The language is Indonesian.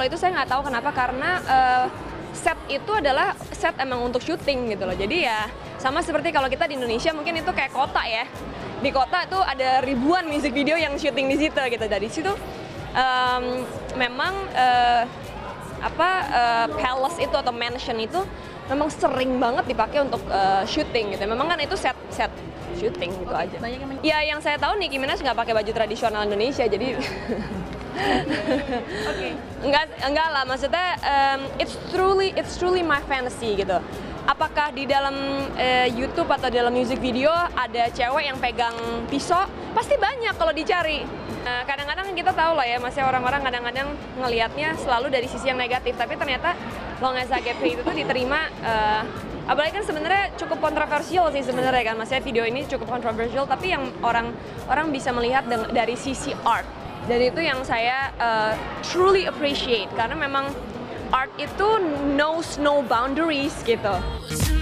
itu saya nggak tahu kenapa, karena set itu adalah set emang untuk syuting gitu loh. Jadi ya sama seperti kalau kita di Indonesia mungkin itu kayak kota ya. Di kota itu ada ribuan music video yang syuting di situ gitu. Dari situ memang palace itu atau mansion itu memang sering banget dipakai untuk syuting gitu. Memang kan itu set syuting gitu aja. Ya yang saya tahu Nicki Minaj nggak pakai baju tradisional Indonesia, jadi enggak lah, maksudnya it's truly my fantasy gitu. Apakah di dalam YouTube atau dalam music video ada cewek yang pegang pisau? Pasti banyak kalau dicari. Kadang-kadang kita tahu lah ya, masih orang-orang kadang-kadang ngelihatnya selalu dari sisi yang negatif, tapi ternyata Long As I Get Paid itu diterima, apalagi kan sebenarnya cukup kontroversial sih sebenarnya kan, maksudnya video ini cukup kontroversial, tapi yang orang bisa melihat dari sisi art. Dan itu yang saya truly appreciate, karena memang art itu knows no boundaries gitu.